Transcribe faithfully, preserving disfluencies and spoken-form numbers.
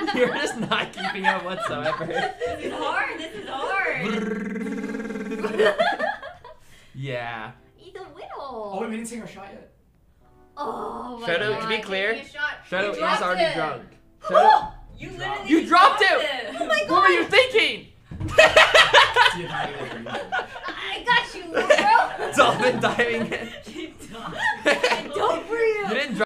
You're just not keeping up whatsoever. This is hard. This is hard. Yeah. He's a whittle. Oh, wait, we didn't take our shot yet. Oh my Shoto, God. to be clear, Taking a shot. Shoto You is dropped already it. drunk. Shoto, You Drop. literally you dropped it. Oh my God. What were you thinking? See if I can I got you, bro. Dolphin diving in.